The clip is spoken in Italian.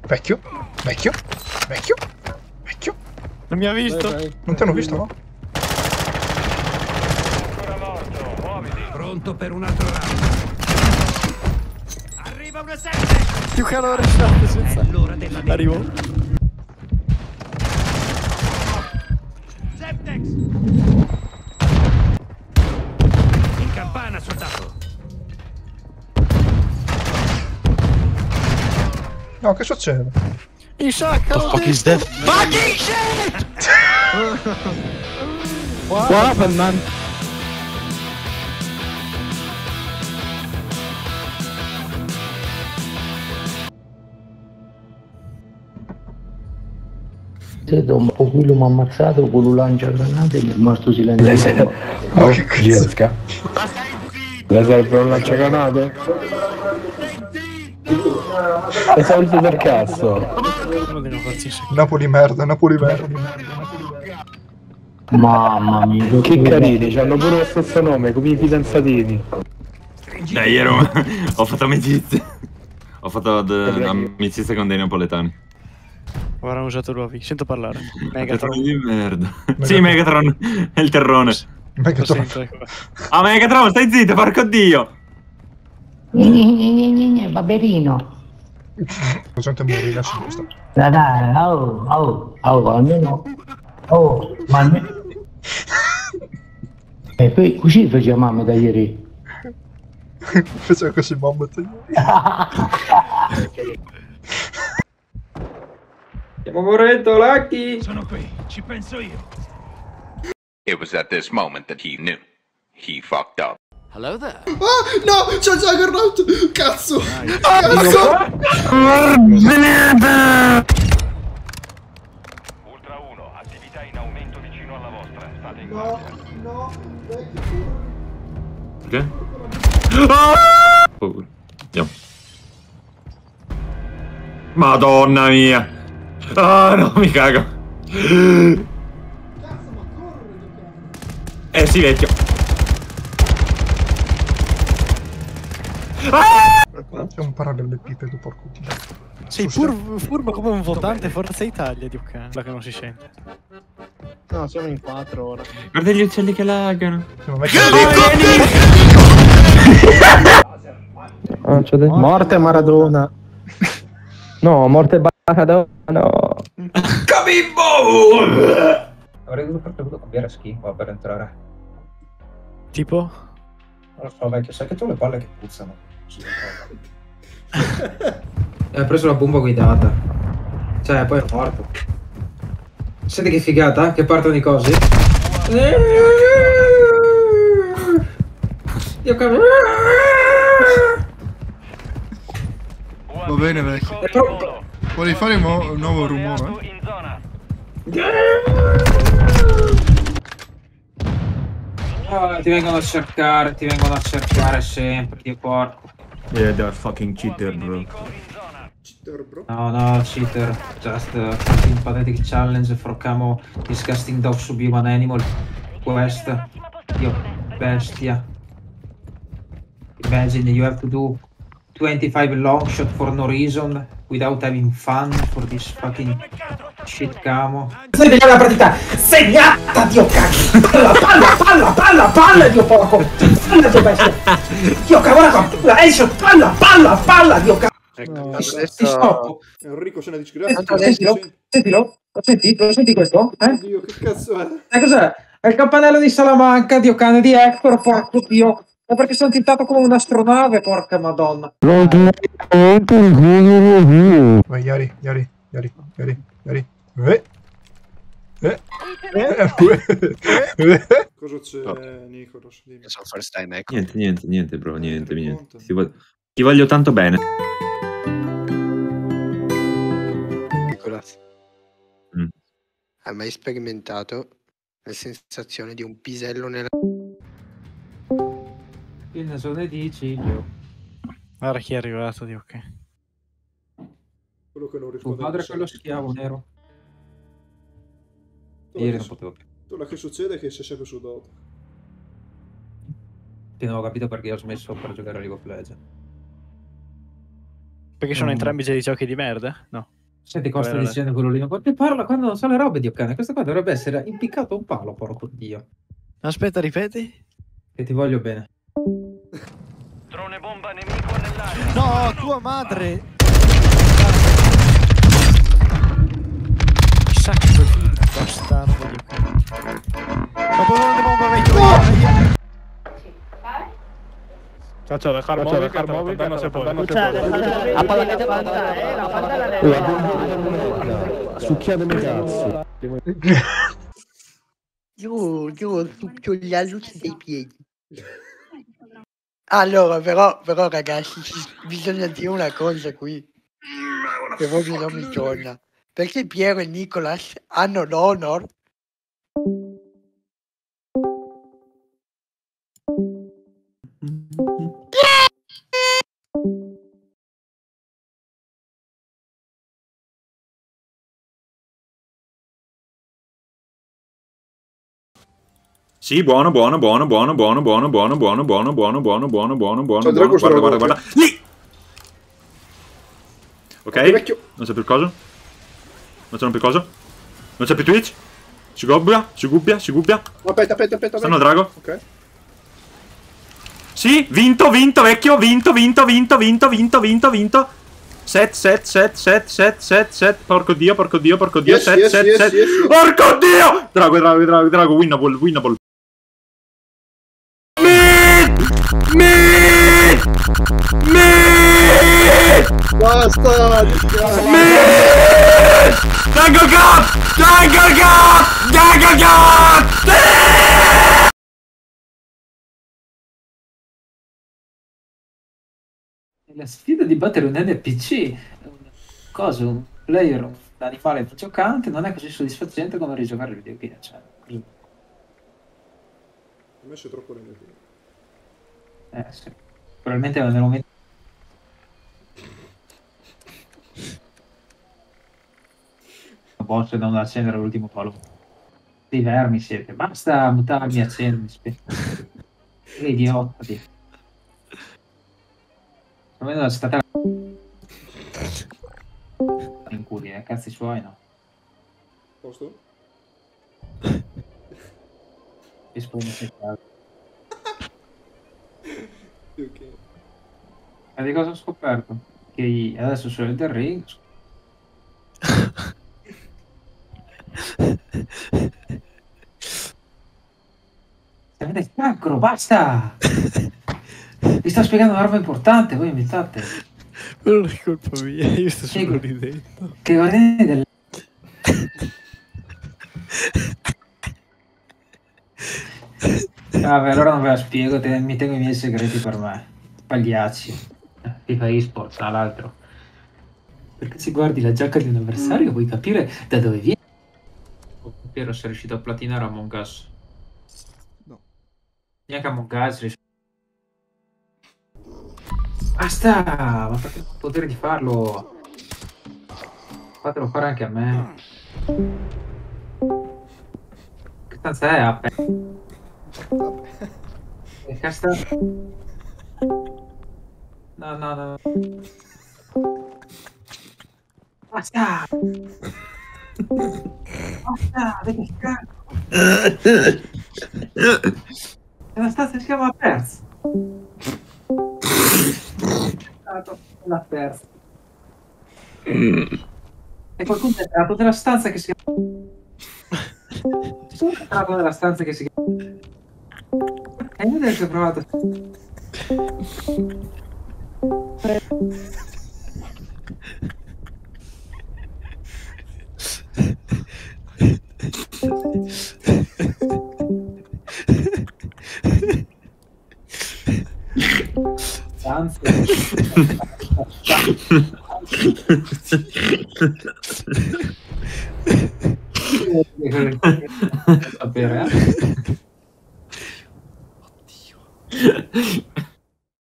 Vecchio, vecchio, vecchio, vecchio. Non mi ha visto? Non ti hanno visto, no? Ancora morto, muoviti. Pronto per un altro round. Arriva una 7. Più caro restato senza. È l'ora della Arrivo. Semtex. In campana, soldato. No, che succede? Il sciacca! The fuck is that? Fucking shit! What happened, man? Un po' quello mi ha ammazzato con un lanciagranate e mi è rimasto silenzioso. Ma che cazzo? Giesca. Le serve un lanciagranate? Le salute del cazzo. Uno dei negozi in sciacca. Napoli merda, Napoli merda. Mamma mia, Che carini, hanno pure lo stesso nome, come i fidanzatini. Dai, ho fatto amicizia. Ho fatto amicizia con dei napoletani. Ora hanno usato l'uovi. Sento parlare. Megatron di merda. Sì, Megatron è il terrone. Lo Megatron. sento, ecco. Ah, Megatron, stai zitto, porco dio. Baberino. La gente muore, lascia questa. Dai, almeno. Oh, ma almeno. E poi così facevamo da ieri. Faceva così mamma te. Siamo morendo, Lucky! Sono qui, ci penso io. It was at this moment that he knew. He fucked up. Hello there. Ah, no, c'è il Juggernaut! Cazzo! Cazzo! Ultra 1, attività in aumento vicino alla vostra. State in guardia. No, Che? Paura. Andiamo. Madonna mia. Ah, no, mi cago. Sì, vecchio. C'è un parallelepipedo, porco dio. Sei furbo come un votante Forza Italia, Dio cane. Quella che non si sente. No, siamo in 4 ora. Guarda gli uccelli che lagano. Morte Maradona. No, morte Maradona. No. Avrei dovuto cambiare skin qua per entrare. Tipo? Non lo so, vecchio, sai che tu le palle che puzzano. Ha preso la bomba guidata. Cioè, poi è morto. Senti che figata, che partono i cosi. Io cavolo. Va bene, vecchio. Vuoi fare un nuovo rumore? In zona. Ah, ti vengono a cercare sempre, Dio porco. Yeah, they're fucking cheater, bro. Cheater, bro. No, cheater. Just a fucking pathetic challenge for camo disgusting dog subhuman animal. Quest. Dio, bestia. Imagine you have to do 25 long shot for no reason without having fun for this fucking shit camo. Vediamo la partita segnata, Dio cazzo! Palla, Dio porco! Palla, Dio bestia! Dio cavolo, palla, headshot, palla, Dio cazzo! Ecco, Ti stoppo! Enrico c'è una disgrazia. Sentilo? Lo senti questo? Oddio, che cazzo è? Cos'è? È il campanello di Salamanca, Dio cane di Hector, porco Dio! Ma perché sono tintato come un'astronave, porca madonna! Vai, Yari. Cosa c'è, Nicolas? Sono first time, ecco. Niente, bro, niente. Ti voglio tanto bene. Nicolas, hai mai sperimentato la sensazione di un pisello nella... Il nasone di Ciglio. Guarda chi è arrivato, Dio che. Quello che non Tuo risponde. padre è quello schiavo nero. Ieri non potevo più. Quello che succede è che sei sempre sudato. Non ho capito perché ho smesso per giocare a League of Legends. Perché sono entrambi giochi di merda? No. Senti cosa sta dicendo quello lì? Ma quante parla quando non so le robe, Dio cane? Questo qua dovrebbe essere impiccato a un palo, porco Dio. Aspetta, ripeti. Che ti voglio bene. Drone bomba nemico nell'area. No, tua madre! Chissà che quel figlio di bastardo. Ma poi non bomba vecchio. Chacho, dejar móvil que no se puede. Apagate la pantalla. Succhiatemi cazzo. Io succhio la luce dei piedi. Allora, però ragazzi, bisogna dire una cosa qui. Che proprio non mi torna. Perché Piero e Nicolas hanno l'honor Sì, buono. Guarda. Lì! Ok, non c'è più cosa. Non c'è più cosa. Non c'è più Twitch. Si gubbia. Aspetta. Stanno Drago. Ok. Sì, vinto, vecchio. Vinto. Set. Porco dio. Set. Porco dio! Drago, winnable. Basta! Tango Cup! La sfida di battere un NPC è un player, un animale giocante, non è così soddisfacente come rigiocare il videogame. Cioè, Mi esce troppo negativo. sì. Probabilmente nel momento. Boss non accendere l'ultimo palo. Dei vermi siete, basta mutarmi a accendermi. Che idiota. Secondo me state in culi, cazzi suoi, no? Posto? Rispondo sempre. Ok. E di cosa ho scoperto? Che adesso su Elden Ring avete cancro, basta! Vi sto spiegando un'arma importante, voi invitate. Non è colpa mia, io sto solo ridendo. Che guardiani del... Vabbè, allora non ve la spiego, mi tengo i miei segreti per me. Pagliacci. FIFA eSports, tra l'altro. Perché se guardi la giacca di un avversario puoi capire da dove viene. Piero sei riuscito a platinare Among Us. No. Neanche Among Us. Basta! Ma perché non ho il potere di farlo? Fatelo fare anche a me. Che stanza è aperta? Che casta? No. Basta! Basta! Vedi cazzo! È una stanza che si chiama aperta. L'ha persa. E qualcuno è entrato nella stanza che si chiama. Sono entrato nella stanza che si chiama. E io adesso ho provato. Sapere,